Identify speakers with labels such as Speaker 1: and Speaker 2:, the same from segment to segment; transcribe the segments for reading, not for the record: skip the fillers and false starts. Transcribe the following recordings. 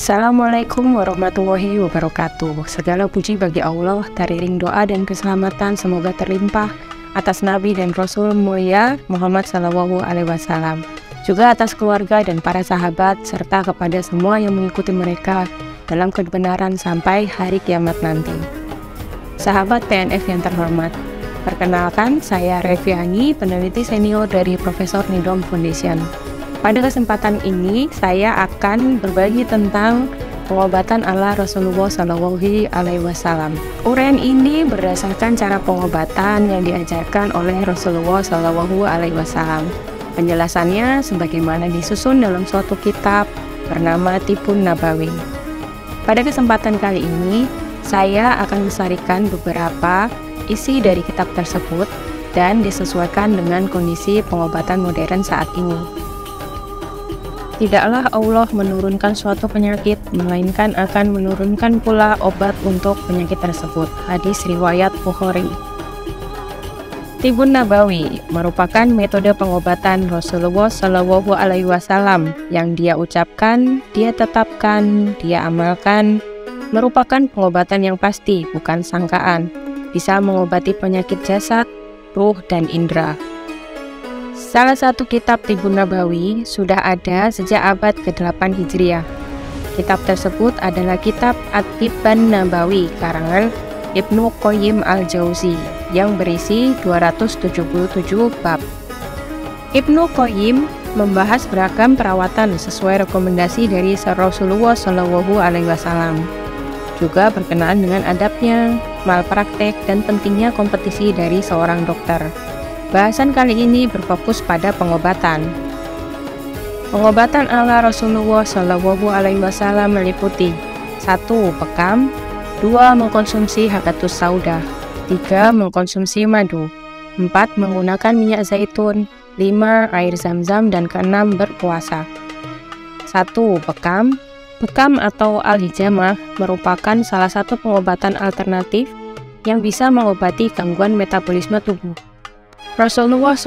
Speaker 1: Assalamualaikum warahmatullahi wabarakatuh. Segala puji bagi Allah, teriring doa dan keselamatan semoga terlimpah atas Nabi dan Rasul mulia Muhammad SAW, juga atas keluarga dan para sahabat, serta kepada semua yang mengikuti mereka dalam kebenaran sampai hari kiamat nanti. Sahabat TNF yang terhormat, perkenalkan saya Reviani, peneliti senior dari Profesor Nidom Foundation. Pada kesempatan ini, saya akan berbagi tentang pengobatan ala Rasulullah SAW. Uraian ini berdasarkan cara pengobatan yang diajarkan oleh Rasulullah SAW. Penjelasannya sebagaimana disusun dalam suatu kitab bernama Tibbun Nabawi. Pada kesempatan kali ini, saya akan melestarikan beberapa isi dari kitab tersebut dan disesuaikan dengan kondisi pengobatan modern saat ini. Tidaklah Allah menurunkan suatu penyakit, melainkan akan menurunkan pula obat untuk penyakit tersebut. Hadis riwayat Bukhari. Tibbun Nabawi merupakan metode pengobatan Rasulullah SAW yang dia ucapkan, dia tetapkan, dia amalkan, merupakan pengobatan yang pasti, bukan sangkaan, bisa mengobati penyakit jasad, ruh, dan indera. Salah satu kitab Tibbun Nabawi sudah ada sejak abad ke-8 Hijriah. Kitab tersebut adalah kitab At-Tibbun Nabawi karangan Ibnu Qayyim al-Jauzi yang berisi 277 bab. Ibnu Qayyim membahas beragam perawatan sesuai rekomendasi dari Rasulullah SAW. Juga berkenaan dengan adabnya, malpraktek, dan pentingnya kompetisi dari seorang dokter. Bahasan kali ini berfokus pada pengobatan. Pengobatan ala Rasulullah SAW meliputi 1. Bekam, 2. Mengkonsumsi habatus sauda, 3. Mengkonsumsi madu, 4. Menggunakan minyak zaitun, 5. Air zam-zam, dan ke-6 berpuasa. 1. Bekam. Bekam atau al-hijamah merupakan salah satu pengobatan alternatif yang bisa mengobati gangguan metabolisme tubuh. Rasulullah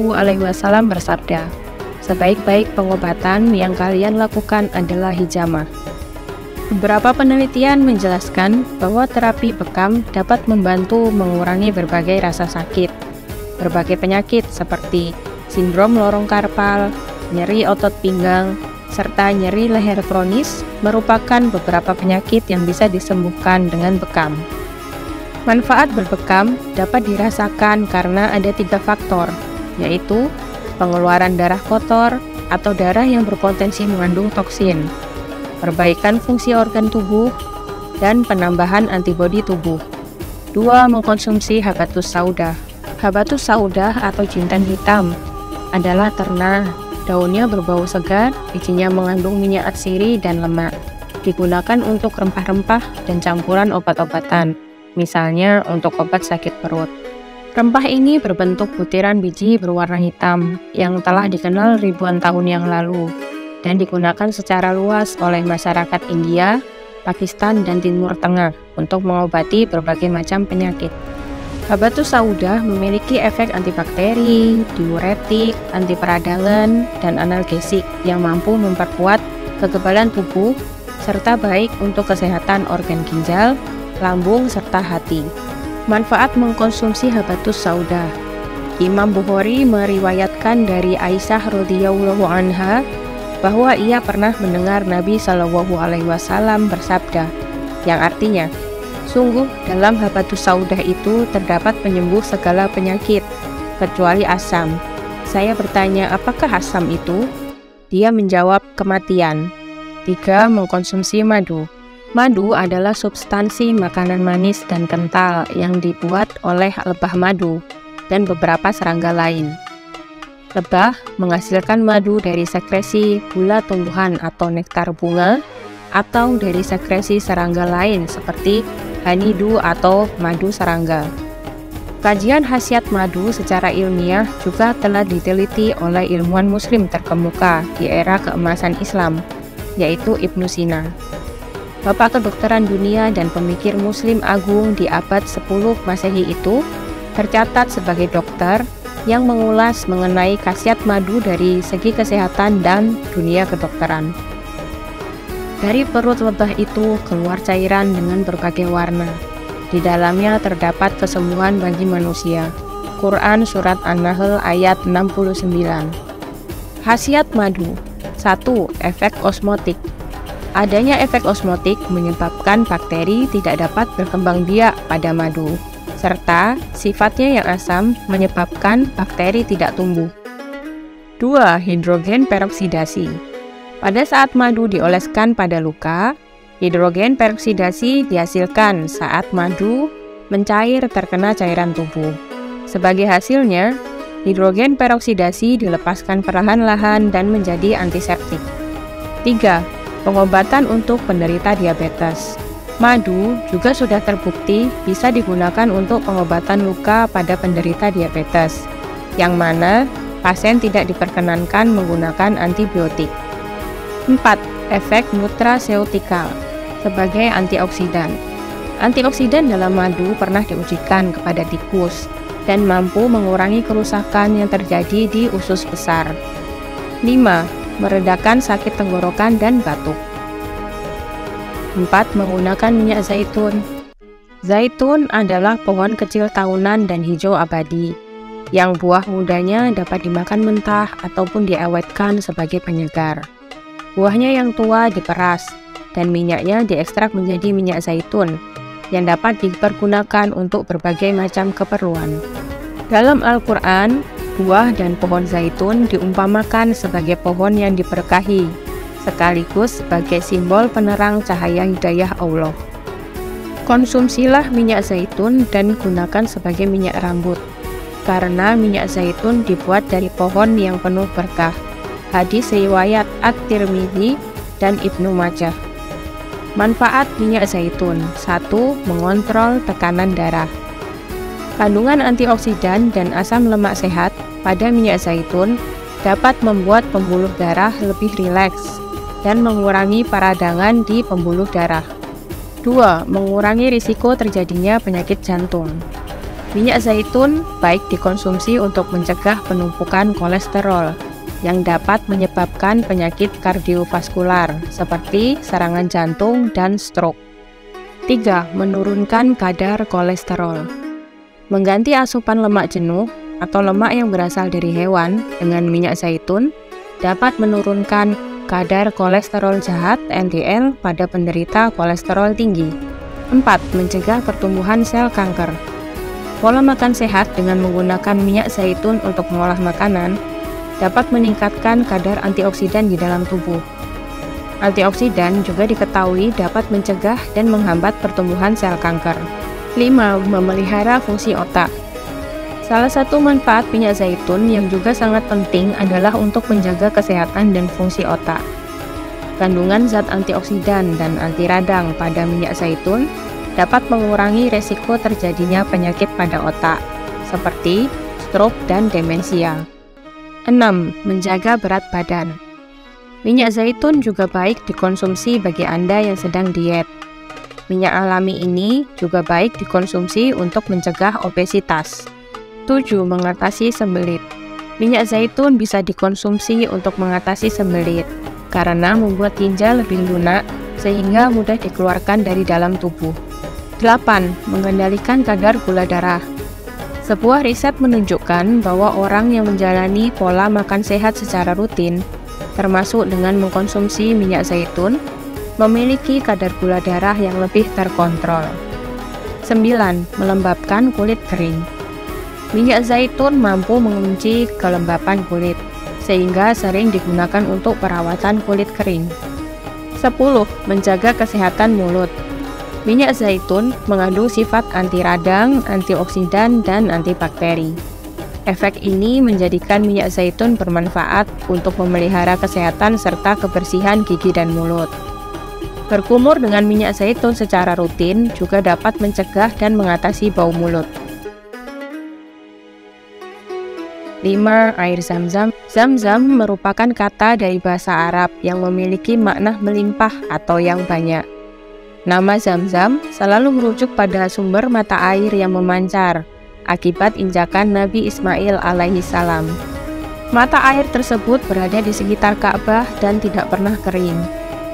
Speaker 1: SAW bersabda, sebaik-baik pengobatan yang kalian lakukan adalah hijamah. Beberapa penelitian menjelaskan bahwa terapi bekam dapat membantu mengurangi berbagai rasa sakit. Berbagai penyakit seperti sindrom lorong karpal, nyeri otot pinggang, serta nyeri leher kronis merupakan beberapa penyakit yang bisa disembuhkan dengan bekam. Manfaat berbekam dapat dirasakan karena ada 3 faktor, yaitu pengeluaran darah kotor atau darah yang berpotensi mengandung toksin, perbaikan fungsi organ tubuh, dan penambahan antibodi tubuh. 2. Mengkonsumsi habatus sauda. Habatus sauda atau jintan hitam adalah terna. Daunnya berbau segar, bijinya mengandung minyak atsiri dan lemak. Digunakan untuk rempah-rempah dan campuran obat-obatan. Misalnya untuk obat sakit perut. Rempah ini berbentuk butiran biji berwarna hitam yang telah dikenal ribuan tahun yang lalu dan digunakan secara luas oleh masyarakat India, Pakistan, dan Timur Tengah untuk mengobati berbagai macam penyakit. Habatus sauda memiliki efek antibakteri, diuretik, anti peradangan, dan analgesik yang mampu memperkuat kekebalan tubuh serta baik untuk kesehatan organ ginjal, lambung, serta hati. Manfaat mengkonsumsi habatus sauda. Imam Bukhari meriwayatkan dari Aisyah radhiyallahu anha bahwa ia pernah mendengar Nabi SAW bersabda, yang artinya, sungguh dalam habatus sauda itu terdapat penyembuh segala penyakit, kecuali asam. Saya bertanya, apakah asam itu? Dia menjawab, kematian. 3. Mengkonsumsi madu. Madu adalah substansi makanan manis dan kental yang dibuat oleh lebah madu dan beberapa serangga lain. Lebah menghasilkan madu dari sekresi gula tumbuhan atau nektar bunga atau dari sekresi serangga lain seperti honeydew atau madu serangga. Kajian khasiat madu secara ilmiah juga telah diteliti oleh ilmuwan muslim terkemuka di era keemasan Islam, yaitu Ibnu Sina. Bapak kedokteran dunia dan pemikir muslim agung di abad 10 Masehi itu tercatat sebagai dokter yang mengulas mengenai khasiat madu dari segi kesehatan dan dunia kedokteran. Dari perut lebah itu keluar cairan dengan berbagai warna. Di dalamnya terdapat kesembuhan bagi manusia. Quran Surat An-Nahl ayat 69. Khasiat madu. 1. Efek osmotik. Adanya efek osmotik menyebabkan bakteri tidak dapat berkembang biak pada madu, serta sifatnya yang asam menyebabkan bakteri tidak tumbuh. 2. Hidrogen peroksidasi. Pada saat madu dioleskan pada luka, hidrogen peroksidasi dihasilkan saat madu mencair terkena cairan tubuh. Sebagai hasilnya, hidrogen peroksidasi dilepaskan perlahan-lahan dan menjadi antiseptik. 3. Pengobatan untuk penderita diabetes. Madu juga sudah terbukti bisa digunakan untuk pengobatan luka pada penderita diabetes, yang mana pasien tidak diperkenankan menggunakan antibiotik. 4. Efek nutraseutikal sebagai antioksidan. Antioksidan dalam madu pernah diujikan kepada tikus dan mampu mengurangi kerusakan yang terjadi di usus besar. 5. Meredakan sakit tenggorokan dan batuk. 4. Menggunakan minyak zaitun. Zaitun adalah pohon kecil tahunan dan hijau abadi, yang buah mudanya dapat dimakan mentah ataupun diawetkan sebagai penyegar. Buahnya yang tua diperas, dan minyaknya diekstrak menjadi minyak zaitun, yang dapat dipergunakan untuk berbagai macam keperluan. Dalam Al-Quran, buah dan pohon zaitun diumpamakan sebagai pohon yang diberkahi, sekaligus sebagai simbol penerang cahaya hidayah Allah. Konsumsilah minyak zaitun dan gunakan sebagai minyak rambut, karena minyak zaitun dibuat dari pohon yang penuh berkah. Hadis riwayat At-Tirmidzi dan Ibnu Majah. Manfaat minyak zaitun. 1. Mengontrol tekanan darah. Kandungan antioksidan dan asam lemak sehat pada minyak zaitun dapat membuat pembuluh darah lebih rileks dan mengurangi peradangan di pembuluh darah. 2. Mengurangi risiko terjadinya penyakit jantung. Minyak zaitun baik dikonsumsi untuk mencegah penumpukan kolesterol yang dapat menyebabkan penyakit kardiovaskular seperti serangan jantung dan stroke. 3. Menurunkan kadar kolesterol. Mengganti asupan lemak jenuh atau lemak yang berasal dari hewan dengan minyak zaitun dapat menurunkan kadar kolesterol jahat LDL pada penderita kolesterol tinggi. 4. Mencegah pertumbuhan sel kanker. Pola makan sehat dengan menggunakan minyak zaitun untuk mengolah makanan dapat meningkatkan kadar antioksidan di dalam tubuh. Antioksidan juga diketahui dapat mencegah dan menghambat pertumbuhan sel kanker. 5. Memelihara fungsi otak. Salah satu manfaat minyak zaitun yang juga sangat penting adalah untuk menjaga kesehatan dan fungsi otak. Kandungan zat antioksidan dan anti radang pada minyak zaitun dapat mengurangi resiko terjadinya penyakit pada otak, seperti stroke dan demensia. 6. Menjaga berat badan. Minyak zaitun juga baik dikonsumsi bagi Anda yang sedang diet. Minyak alami ini juga baik dikonsumsi untuk mencegah obesitas. 7. Mengatasi sembelit. Minyak zaitun bisa dikonsumsi untuk mengatasi sembelit, karena membuat ginjal lebih lunak sehingga mudah dikeluarkan dari dalam tubuh. 8. Mengendalikan kadar gula darah. Sebuah riset menunjukkan bahwa orang yang menjalani pola makan sehat secara rutin, termasuk dengan mengkonsumsi minyak zaitun, memiliki kadar gula darah yang lebih terkontrol. 9. Melembabkan kulit kering. Minyak zaitun mampu mengunci kelembapan kulit, sehingga sering digunakan untuk perawatan kulit kering. 10. Menjaga kesehatan mulut. Minyak zaitun mengandung sifat anti radang, antioksidan, dan antibakteri. Efek ini menjadikan minyak zaitun bermanfaat untuk memelihara kesehatan serta kebersihan gigi dan mulut. Berkumur dengan minyak zaitun secara rutin juga dapat mencegah dan mengatasi bau mulut. 5. Air zam-zam. Zam-zam merupakan kata dari bahasa Arab yang memiliki makna melimpah atau yang banyak. Nama Zam-Zam selalu merujuk pada sumber mata air yang memancar akibat injakan Nabi Ismail alaihi salam. Mata air tersebut berada di sekitar Ka'bah dan tidak pernah kering.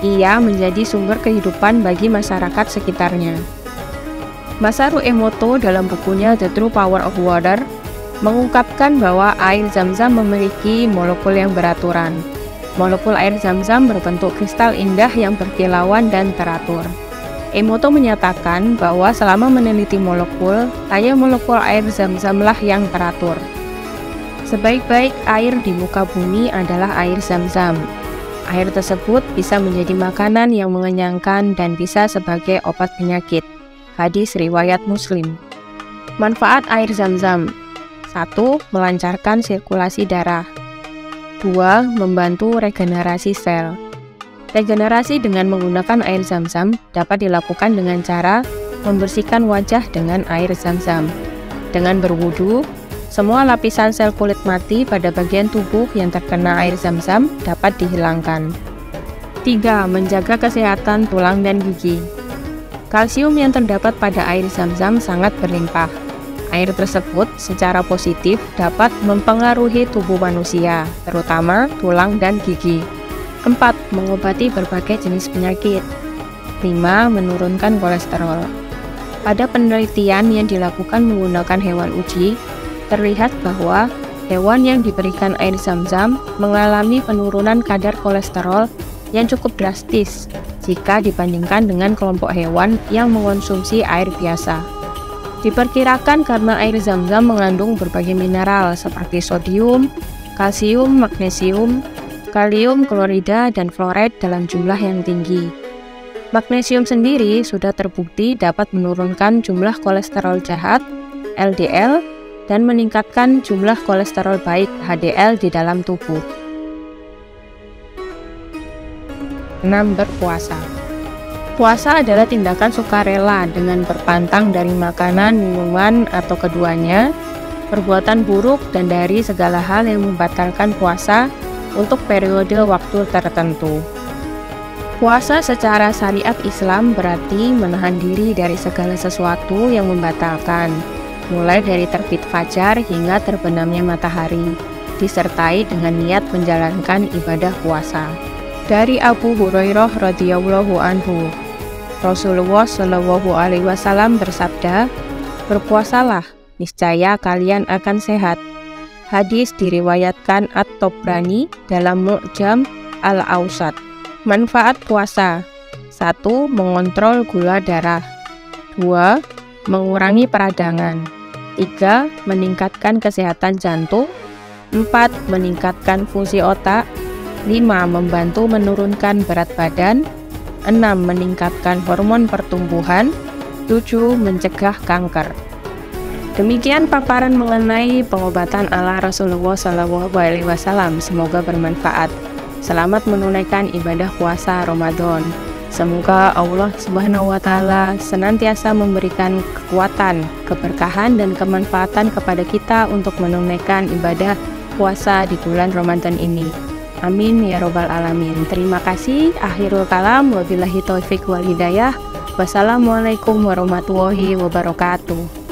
Speaker 1: Ia menjadi sumber kehidupan bagi masyarakat sekitarnya. Masaru Emoto dalam bukunya The True Power of Water mengungkapkan bahwa air Zam-Zam memiliki molekul yang beraturan. Molekul air Zam-Zam berbentuk kristal indah yang berkilauan dan teratur. Emoto menyatakan bahwa selama meneliti molekul, hanya molekul air Zam-Zamlah yang teratur. Sebaik-baik air di muka bumi adalah air Zam-Zam. Air tersebut bisa menjadi makanan yang mengenyangkan dan bisa sebagai obat penyakit. Hadis riwayat Muslim. Manfaat air Zam-Zam: 1. Melancarkan sirkulasi darah. 2. Membantu regenerasi sel. Regenerasi dengan menggunakan air Zam-Zam dapat dilakukan dengan cara membersihkan wajah dengan air Zam-Zam. Dengan berwudu, semua lapisan sel kulit mati pada bagian tubuh yang terkena air Zam-Zam dapat dihilangkan. 3. Menjaga kesehatan tulang dan gigi. Kalsium yang terdapat pada air Zam-Zam sangat berlimpah. Air tersebut secara positif dapat mempengaruhi tubuh manusia, terutama tulang dan gigi. 4. Mengobati berbagai jenis penyakit. 5. Menurunkan kolesterol. Pada penelitian yang dilakukan menggunakan hewan uji, terlihat bahwa hewan yang diberikan air Zam-Zam mengalami penurunan kadar kolesterol yang cukup drastis jika dibandingkan dengan kelompok hewan yang mengonsumsi air biasa. Diperkirakan karena air Zam-Zam mengandung berbagai mineral seperti sodium, kalsium, magnesium, kalium klorida, dan fluoride dalam jumlah yang tinggi. Magnesium sendiri sudah terbukti dapat menurunkan jumlah kolesterol jahat, LDL, dan meningkatkan jumlah kolesterol baik, HDL, di dalam tubuh. 6. Berpuasa. Puasa adalah tindakan sukarela dengan berpantang dari makanan, minuman, atau keduanya, perbuatan buruk, dan dari segala hal yang membatalkan puasa untuk periode waktu tertentu. Puasa secara syariat Islam berarti menahan diri dari segala sesuatu yang membatalkan, mulai dari terbit fajar hingga terbenamnya matahari, disertai dengan niat menjalankan ibadah puasa. Dari Abu Hurairah radhiyallahu anhu, Rasulullah shallallahu alaihi wasallam bersabda, "Berpuasalah, niscaya kalian akan sehat." Hadis diriwayatkan At-Tabrani dalam Mu'jam Al-Awsat. Manfaat puasa: 1. Mengontrol gula darah. 2. Mengurangi peradangan. 3. Meningkatkan kesehatan jantung. 4. Meningkatkan fungsi otak. 5. Membantu menurunkan berat badan. 6. Meningkatkan hormon pertumbuhan. 7. Mencegah kanker. Demikian paparan mengenai pengobatan ala Rasulullah SAW. Semoga bermanfaat. Selamat menunaikan ibadah puasa Ramadan. Semoga Allah Subhanahu wa Ta'ala senantiasa memberikan kekuatan, keberkahan, dan kemanfaatan kepada kita untuk menunaikan ibadah puasa di bulan Ramadan ini. Amin ya robbal alamin. Terima kasih. Akhirul kalam. Wabillahi taufiq wal hidayah. Wassalamualaikum warahmatullahi wabarakatuh.